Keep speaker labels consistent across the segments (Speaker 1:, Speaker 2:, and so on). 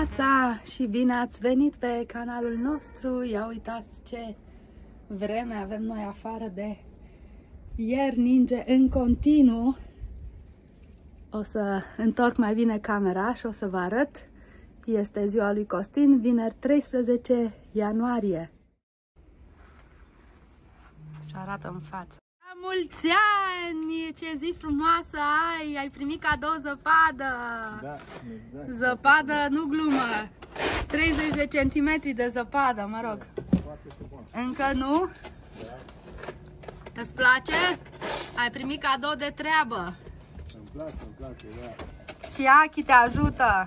Speaker 1: dimineața și bine ați venit pe canalul nostru. Ia uitați ce vreme avem noi afară de ieri, ninge în continuu. O să întorc mai bine camera și o să vă arăt. Este ziua lui Costin, vineri 13 ianuarie. Și arată în față. La mulți ani! Ce zi frumoasă ai! Ai primit cadou zăpadă!
Speaker 2: Da, exact.
Speaker 1: Zăpadă, nu glumă! 30 de centimetri de zăpadă, mă rog. Încă nu? Da. Îți place? Ai primit cadou de treabă.
Speaker 2: Îmi place, da.
Speaker 1: Și Achi te ajută.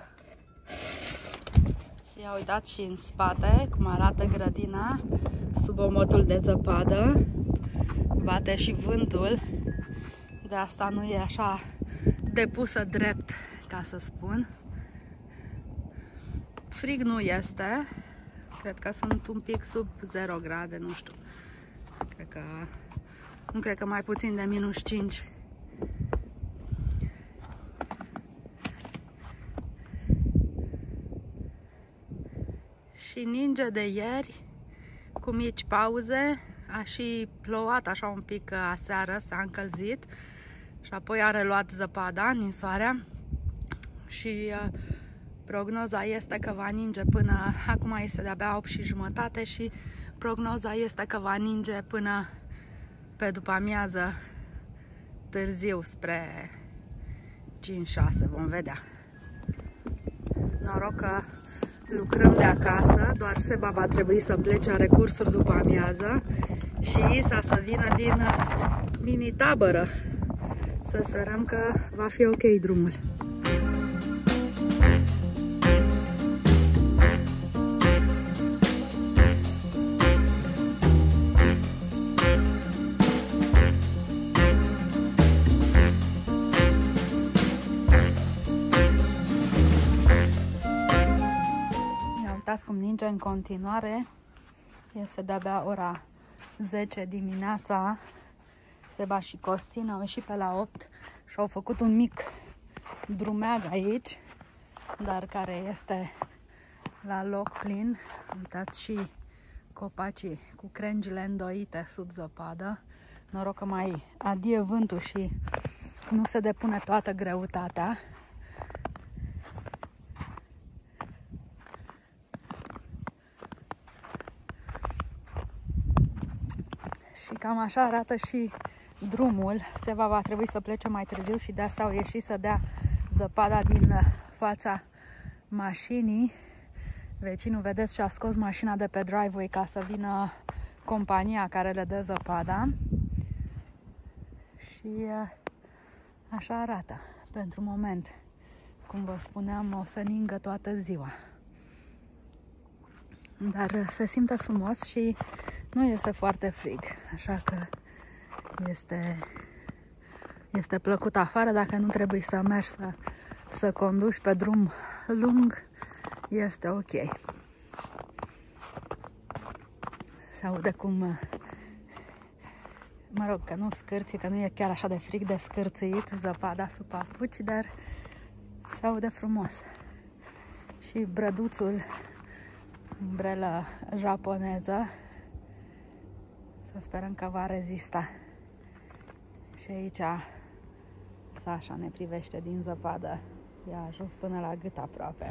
Speaker 1: Și ia uitați și în spate cum arată grădina sub omotul de zăpadă. Bate și vântul, de asta nu e așa depusă drept, ca să spun. Frig nu este, cred că sunt un pic sub 0 grade, nu știu. Nu cred că mai puțin de -5. Și ninge de ieri, cu mici pauze. A și plouat așa un pic aseară, s-a încălzit și apoi a reluat zăpada, ninsoarea și prognoza este că va ninge până, acum este de-abia 8:30 și prognoza este că va ninge până pe după amiază, târziu, spre 5-6, vom vedea. Noroc că lucrăm de acasă, doar Seba va trebui să plece, are cursuri după amiază și Isa să vină din mini-tabără. Să sperăm că va fi ok drumul. Uitați cum ninge în continuare. Este de-abia ora 10 dimineața. Seba și Costin au ieșit pe la 8 și au făcut un mic drumeag aici, dar care este la loc plin. Uitați și copacii cu crengile îndoite sub zăpadă. Noroc că mai adie vântul și nu se depune toată greutatea. Și cam așa arată și drumul. Seba va trebui să plece mai târziu și de asta au ieșit să dea zăpada din fața mașinii. Vecinul, vedeți, și-a scos mașina de pe driveway ca să vină compania care le dă zăpada. Și așa arată pentru moment. Cum vă spuneam, o să ningă toată ziua. Dar se simte frumos și nu este foarte frig, așa că este plăcut afară. Dacă nu trebuie să mergi să conduci pe drum lung, este ok. Se aude cum, mă rog, că nu scârție, că nu e chiar așa de frig de scârțit zăpada sub papuci, dar se aude frumos. Și brăduțul, umbrelă japoneză, să sperăm că va rezista. Și aici Sasha ne privește din zăpadă. I-a ajuns până la gât aproape.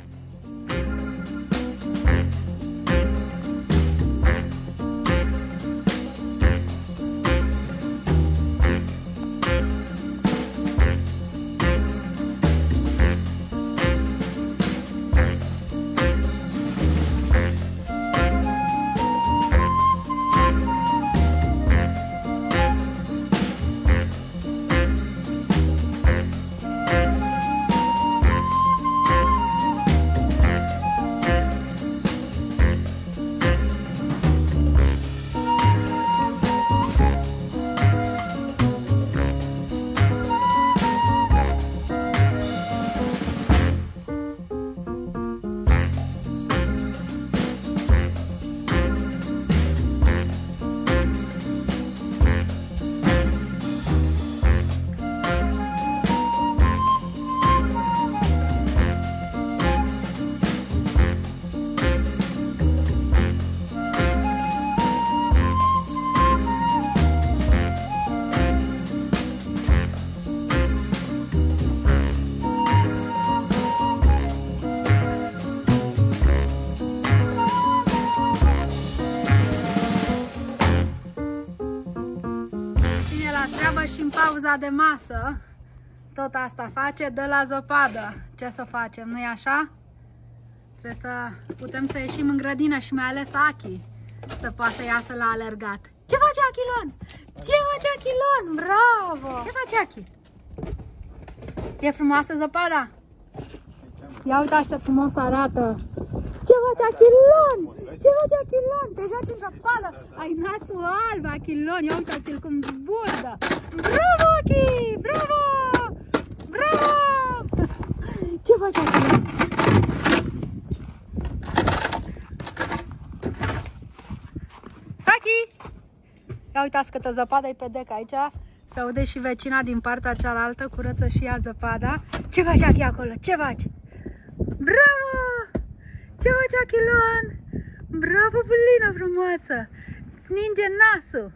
Speaker 1: și în pauza de masă, tot asta face, de la zăpadă. Ce să facem, nu-i așa? Trebuie să putem să ieșim în grădină și mai ales Achi să poată iasă la alergat. Ce face Achilon? Ce face Achilon? Bravo! Ce face Achi? E frumoasă zăpada? Ia uitați ce frumos arată! Ce face Achilon? Ce face Achilon? Te joci în zăpadă? Ai nasul alb, Achilon! Ia uitați-l cum zburdă! Bravo, Achi! Bravo! Bravo! Ce face Achilon? Achi! Ia uitați câtă zăpadă e pe dec aici. Se aude și vecina din partea cealaltă, curăță și ea zăpada. Ce faci, Achi, acolo? Ce faci? Bravo! Ce faci, Achilon? Bravo, pulină frumoasă! Îți ninge nasul!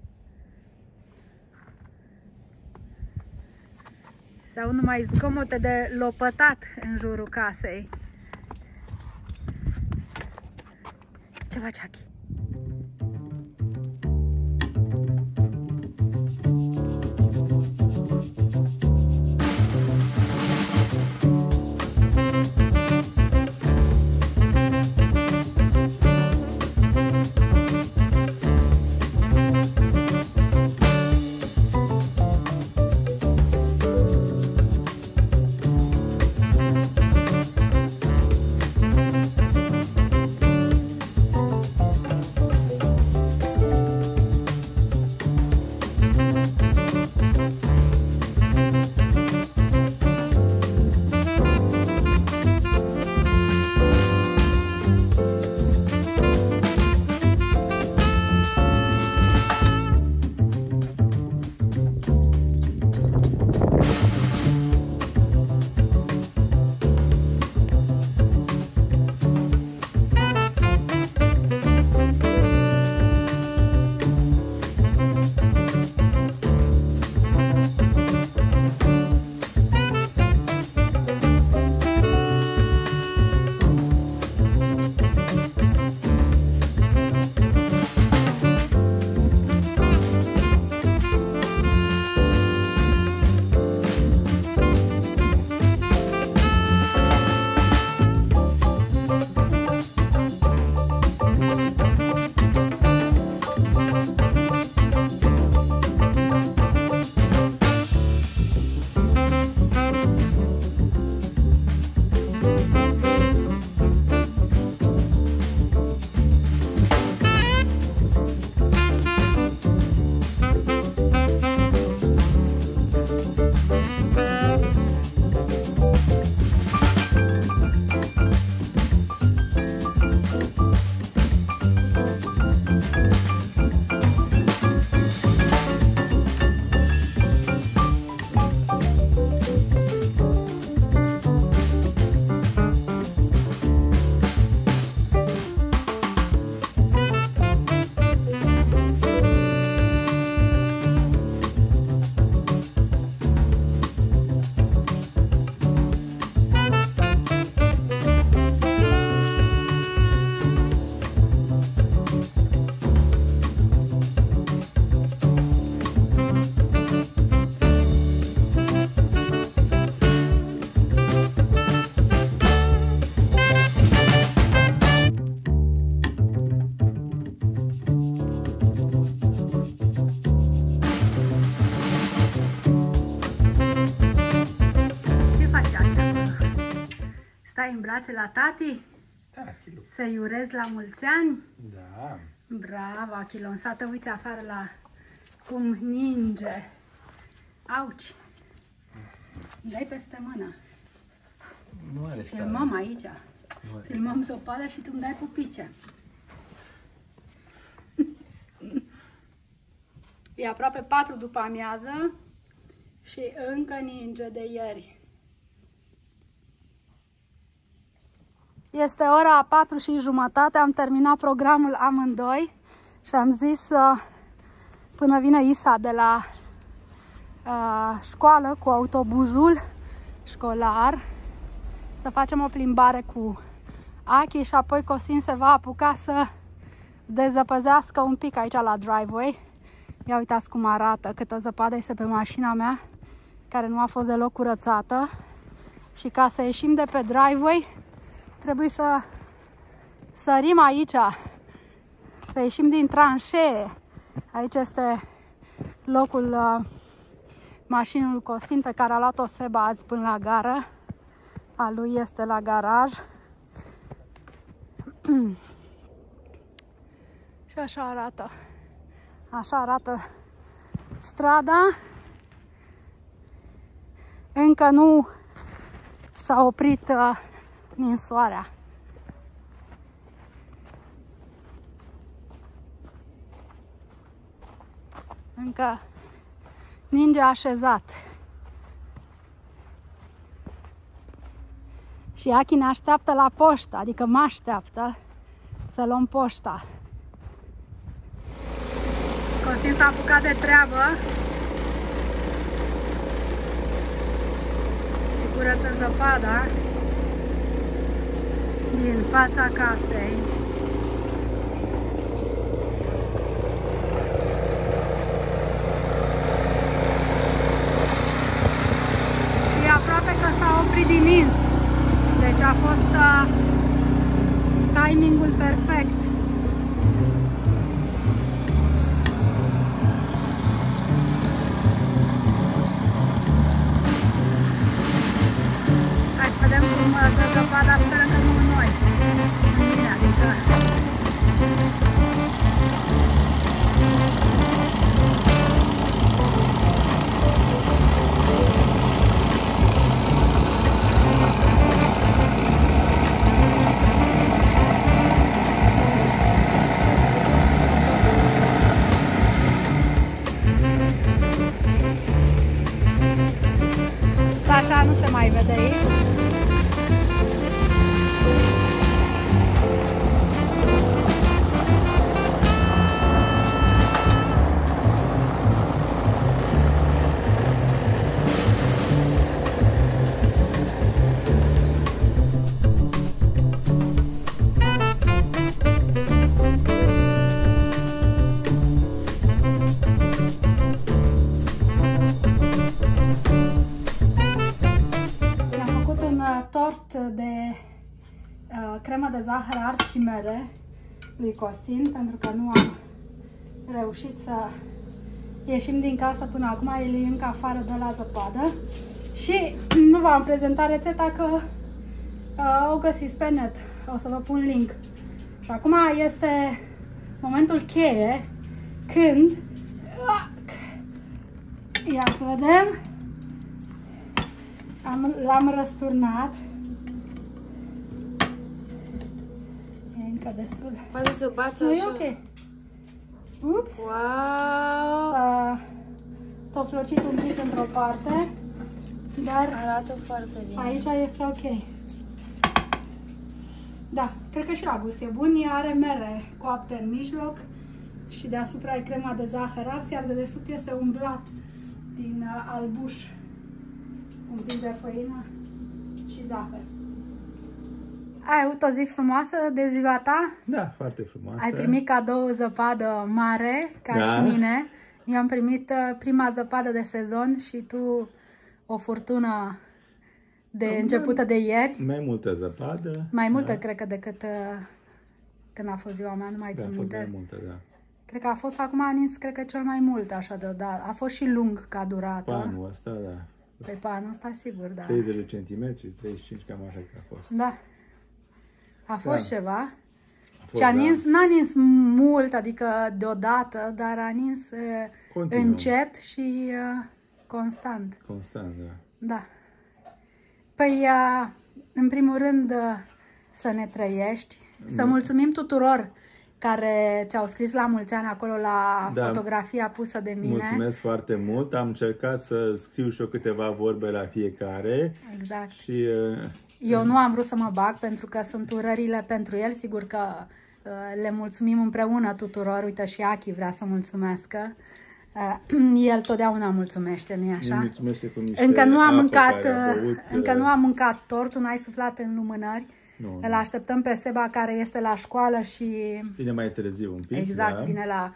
Speaker 1: Se aud numai zgomote de lopătat în jurul casei. Ce faci, Achi? Stai în brațe la tati?
Speaker 2: Da, Achilon.
Speaker 1: Să-i urez la mulți ani?
Speaker 2: Da.
Speaker 1: Bravo, Achilon. Să te uiți afară la cum ninge. Auci! Dai peste mână.
Speaker 2: Nu are stare.
Speaker 1: Filmăm aici.
Speaker 2: Nu are.
Speaker 1: Filmăm zăpadă și tu îmi dai pupice. E aproape 4 după amiază și încă ninge de ieri. Este ora 4:30, am terminat programul amândoi și am zis până vine Isa de la școală cu autobuzul școlar să facem o plimbare cu Achi și apoi Costin se va apuca să dezăpăzească un pic aici la driveway Ia uitați cum arată, câtă zăpadă este pe mașina mea, care nu a fost deloc curățată. Și ca să ieșim de pe driveway, trebuie să sărim aici, să ieșim din tranșee. Aici este locul mașinii lui Costin pe care a luat-o Seba azi până la gară. A lui este la garaj. Și așa arată. Așa arată strada. Încă nu s-a oprit ninsoarea. Încă ninge așezat. Și Achi ne așteaptă la poștă, adică mă așteaptă să luăm poșta. Costin s-a apucat de treabă și curăță zăpada din fața casei. Și aproape că s-a oprit din ins. Deci a fost timingul perfect. Hai să vedem cum dă zăpada, speră că nu noi. Bine, adică... Așa nu se mai vede aici. De cremă de zahăr ars și mere lui Costin, pentru că nu am reușit să ieșim din casă până acum, el e încă afară de la zăpadă și nu v-am prezentat rețeta că o găsiți pe net, o să vă pun link. Și acum este momentul cheie când ia să vedem, l-am răsturnat. Destul.
Speaker 3: Poate să bați
Speaker 1: așa.
Speaker 3: așa.
Speaker 1: Ok. Ups.
Speaker 3: Wow.
Speaker 1: S-a toflocit un pic într-o parte, dar
Speaker 3: arată foarte bine.
Speaker 1: aici este ok. Da, cred că și la gust e bun. Ea are mere coapte în mijloc și deasupra e crema de zahăr ars, iar de desubt este umblat din albuș, un pic de făină și zahăr. Ai avut o zi frumoasă de ziua ta?
Speaker 2: Da, foarte frumoasă.
Speaker 1: Ai primit cadou zăpadă mare, ca și mine. Eu am primit prima zăpadă de sezon și tu o furtună de începută de ieri.
Speaker 2: Mai multă zăpadă.
Speaker 1: Mai multă, cred că, decât când a fost ziua mea, nu mai țin minte.
Speaker 2: Mai multă, da.
Speaker 1: Cred că a fost acum a nins, cred că cel mai mult, așa deodată. A fost și lung ca durată.
Speaker 2: Panul ăsta, da.
Speaker 1: Pe panul ăsta, sigur, da.
Speaker 2: 30 de centimetri, 35, cam așa că a fost.
Speaker 1: Da. A fost ceva.
Speaker 2: fost,
Speaker 1: și a nins, n-a nins mult, adică deodată, dar a nins încet și constant.
Speaker 2: Constant, da.
Speaker 1: Da. Păi, în primul rând, să ne trăiești, să mulțumim tuturor care ți-au scris la mulți ani acolo la fotografia pusă de mine.
Speaker 2: Mulțumesc foarte mult. Am încercat să scriu și eu câteva vorbe la fiecare.
Speaker 1: Exact.
Speaker 2: Și
Speaker 1: eu nu am vrut să mă bag pentru că sunt urările pentru el. Sigur că le mulțumim împreună tuturor. Uite, și Achi vrea să mulțumească. El totdeauna mulțumește, nu-i așa?
Speaker 2: Mulțumește cu niște
Speaker 1: încă nu am mâncat,
Speaker 2: băut,
Speaker 1: încă nu am mâncat tortul, n-ai suflat în lumânări.
Speaker 2: Nu,
Speaker 1: îl așteptăm pe Seba, care este la școală și...
Speaker 2: Vine mai târziu un pic.
Speaker 1: Exact,
Speaker 2: da.
Speaker 1: vine la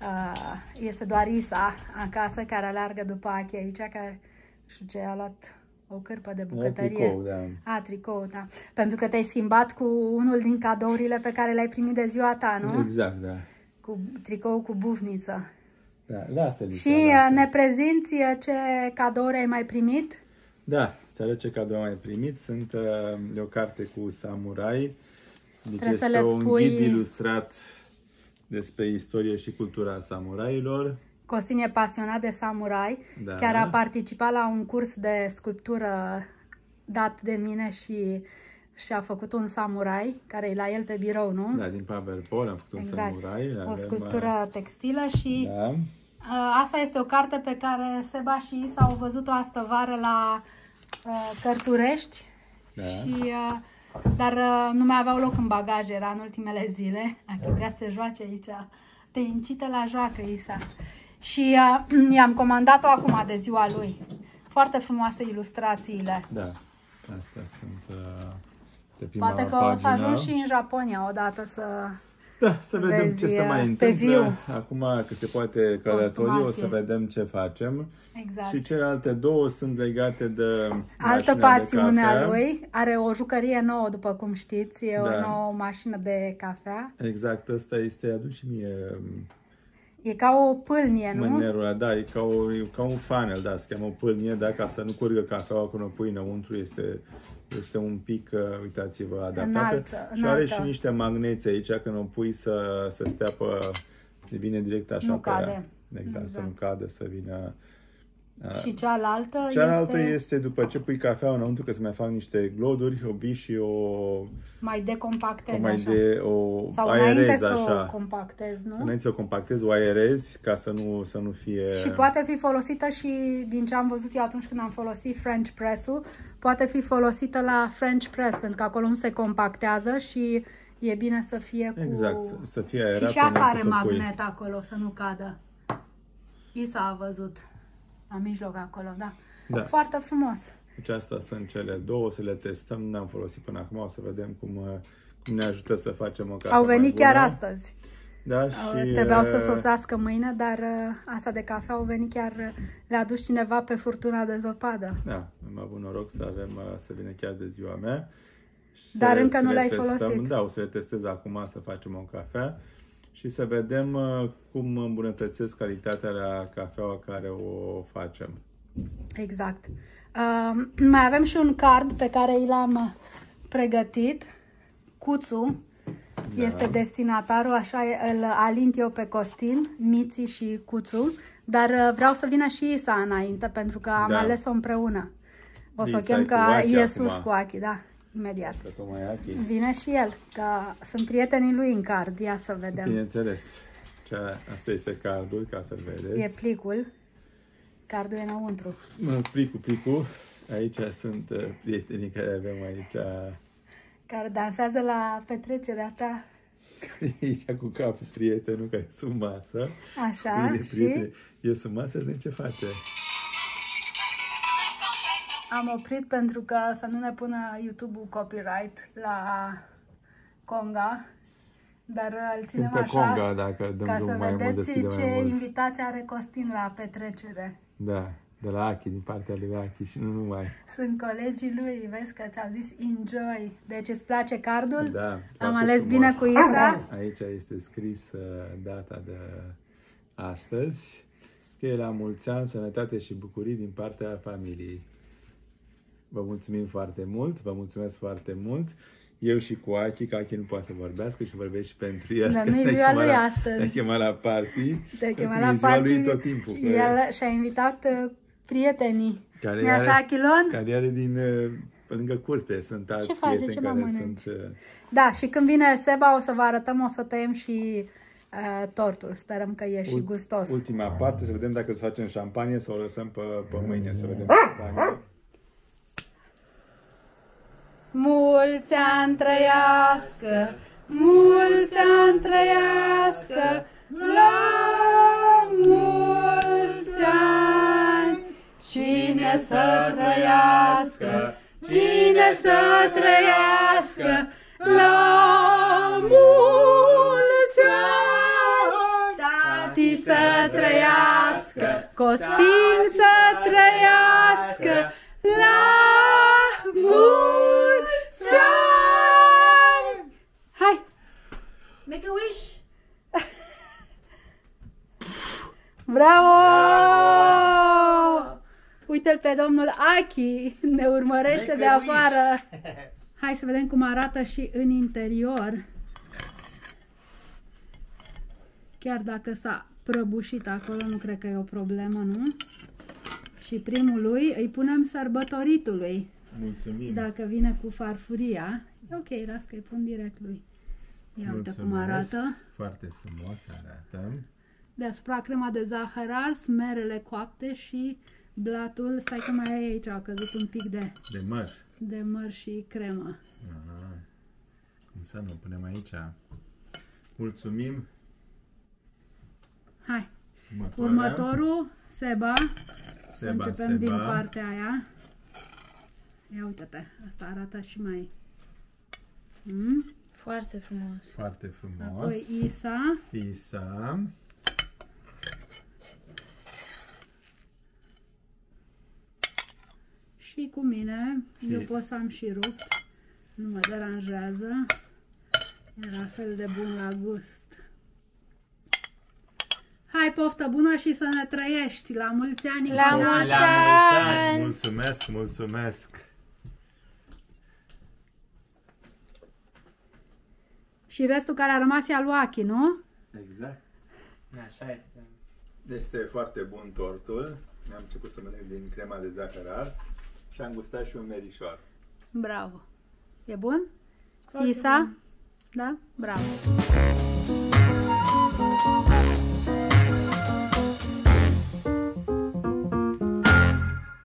Speaker 1: Este doar Isa acasă care aleargă după Achi aici, care nu știu ce, a luat o cârpă de bucătărie.
Speaker 2: Tricou, da.
Speaker 1: Tricou, da. Pentru că te-ai schimbat cu unul din cadourile pe care le-ai primit de ziua ta, nu?
Speaker 2: Exact, da.
Speaker 1: Cu tricou cu bufniță.
Speaker 2: Da, lasă-l.
Speaker 1: Și ne prezinți ce cadouri ai mai primit?
Speaker 2: Da, ți arăt ce cadou am mai primit. Sunt e o carte cu samurai. Deci
Speaker 1: trebuie
Speaker 2: este
Speaker 1: să le spui...
Speaker 2: un ghid ilustrat despre istorie și cultura samurailor.
Speaker 1: Costin e pasionat de samurai.
Speaker 2: Da.
Speaker 1: Chiar a participat la un curs de sculptură dat de mine și a făcut un samurai, care e la el pe birou, nu?
Speaker 2: Da, din Pavel Pol am făcut un samurai.
Speaker 1: O sculptură textilă și
Speaker 2: da.
Speaker 1: Asta este o carte pe care Seba și Isa au văzut-o astă vară la Cărturești.
Speaker 2: Da.
Speaker 1: Și, dar nu mai aveau loc în bagaj, era în ultimele zile. Achi vrea să se joace aici. Te incite la joacă, Isa. Și i-am comandat-o acum de ziua lui. Foarte frumoase ilustrațiile.
Speaker 2: Da, astea sunt de prima
Speaker 1: Poate că
Speaker 2: pagină.
Speaker 1: o să ajung și în Japonia odată să...
Speaker 2: Da, să vedem ce se mai întâmplă. Acum că se poate călători, o să vedem ce facem.
Speaker 1: Exact.
Speaker 2: Și celelalte două sunt legate de
Speaker 1: altă pasiune a lui. Are o jucărie nouă, după cum știți. E o nouă mașină de cafea.
Speaker 2: Exact, ăsta este, adu și mie...
Speaker 1: E ca o pâlnie, nu?
Speaker 2: Mânerul ăla, da, e ca un funnel, da, se cheamă o pâlnie, da, ca să nu curgă cafeaua când o pui înăuntru, este un pic, uitați-vă, adaptată. Și are și niște magneți aici, când o pui să stea vine direct așa
Speaker 1: nu
Speaker 2: pe
Speaker 1: cade.
Speaker 2: ea. Exact, să nu cadă, să vină...
Speaker 1: Și cealaltă
Speaker 2: este după ce pui cafea înăuntru, că se mai fac niște gloduri, o vii și
Speaker 1: mai decompactezi
Speaker 2: așa.
Speaker 1: Sau
Speaker 2: aerezi
Speaker 1: înainte
Speaker 2: așa.
Speaker 1: să o compactezi, nu?
Speaker 2: Înainte să o compactezi, o aerezi ca să nu fie...
Speaker 1: Și poate fi folosită și, din ce am văzut eu atunci când am folosit French Press-ul, poate fi folosită la French Press, pentru că acolo nu se compactează și e bine să fie cu...
Speaker 2: Exact, să fie aerat.
Speaker 1: Și asta are magnet acolo, să nu cadă. Isa a văzut. La mijloc acolo, da. Foarte frumos.
Speaker 2: Deci astea sunt cele două, să le testăm. N-am folosit până acum, o să vedem cum ne ajută să facem o cafea.
Speaker 1: Au venit chiar astăzi.
Speaker 2: Da, și
Speaker 1: trebuiau să sosească mâine, dar asta de cafea au venit chiar, le-a adus cineva pe furtuna de zăpadă.
Speaker 2: Da, am avut noroc să vină chiar de ziua mea.
Speaker 1: Dar încă nu le-ai folosit.
Speaker 2: Da, o să le testez acum să facem o cafea și să vedem cum îmbunătățesc calitatea la cafeaua care o facem.
Speaker 1: Exact. Mai avem și un card pe care l-am pregătit. Cuțu este destinatarul, așa îl alint eu pe Costin, Miții și Cuțu, dar vreau să vină și Isa înainte, pentru că am ales-o împreună. O să o chem că e sus cu Achi, da, imediat. Vine și el, că sunt prietenii lui în card, ia să vedem.
Speaker 2: Bineînțeles, asta este cardul, ca să-l vedeți.
Speaker 1: E plicul, cardul e înăuntru.
Speaker 2: Plicul, aici sunt prietenii care avem aici.
Speaker 1: Care dansează la petrecerea ta.
Speaker 2: Ia cu capul prietenul care e sub masă.
Speaker 1: Așa,
Speaker 2: e sub masă, de ce face?
Speaker 1: Am oprit pentru că să nu ne pună YouTube-ul copyright la Conga. Dar îl ținem așa,
Speaker 2: Conga, dacă dăm
Speaker 1: ca să
Speaker 2: mai
Speaker 1: vedeți
Speaker 2: mult,
Speaker 1: ce invitație are Costin la petrecere.
Speaker 2: Da, de la Achi, din partea lui Achi și nu numai.
Speaker 1: Sunt colegii lui, vezi că ți-au zis enjoy. Deci îți place cardul?
Speaker 2: Da.
Speaker 1: Am ales frumos. Bine cu Isa?
Speaker 2: Aici este scris data de astăzi. Scrie la mulți ani, sănătate și bucurii din partea familiei. Vă mulțumim foarte mult, vă mulțumesc foarte mult. Eu și cu Achi, că Achi nu poate să vorbească și vorbesc și pentru el.
Speaker 1: Dar nu-i ziua lui astăzi.
Speaker 2: Te-a chemat la party.
Speaker 1: Te-a chemat la party.
Speaker 2: Tot timpul.
Speaker 1: El și-a invitat prietenii. Nu-i așa, Achilon?
Speaker 2: Care are pe lângă curte. Sunt alți
Speaker 1: ce face?
Speaker 2: prieteni
Speaker 1: Ce
Speaker 2: care
Speaker 1: mănânci?
Speaker 2: sunt...
Speaker 1: Da, și când vine Seba o să vă arătăm, o să tăiem și tortul. Sperăm că e și gustos.
Speaker 2: Ultima parte, să vedem dacă să facem șampanie sau o lăsăm pe mâine să vedem șampanie.
Speaker 1: Mulți ani trăiască, mulți ani trăiască, la mulți ani. Cine să trăiască, cine să trăiască, la mulți ani. Tati trăiască, Costin să trăiască, la mulți ani! Hai!
Speaker 3: Make a wish!
Speaker 1: Bravo! Uite-l pe domnul Aki, ne urmărește de afară. Hai să vedem cum arată și în interior. Chiar dacă s-a prăbușit acolo, nu cred că e o problemă, nu? Și primul lui îi punem sărbătoritului.
Speaker 2: Mulțumim!
Speaker 1: Dacă vine cu farfuria. E ok, las că îi pun direct lui. Ia uite cum arată.
Speaker 2: Foarte frumos arată.
Speaker 1: Deasupra crema de zahăr ars, merele coapte și blatul. Stai că mai ai aici, a căzut un pic de
Speaker 2: măr
Speaker 1: și cremă.
Speaker 2: Cum să nu, punem aici. Mulțumim!
Speaker 1: Hai! Următorul, Seba. Să începem din partea aia. Ia uite-te, asta arată și mai...
Speaker 3: Foarte frumos.
Speaker 2: Foarte frumos.
Speaker 1: Apoi Isa. Și cu mine, eu pot să am și rupt, nu mă deranjează, e la fel de bun la gust. Hai, poftă bună și să ne trăiești! La mulți ani!
Speaker 3: La mulți ani!
Speaker 2: Mulțumesc, mulțumesc!
Speaker 1: Și restul care a rămas e al lui Aki, nu?
Speaker 2: Exact.
Speaker 4: Așa este.
Speaker 2: Este foarte bun tortul. Am început să mănânc din crema de zahăr ars și am gustat și un merișor.
Speaker 1: Bravo! E bun? Isa? Da? Bravo!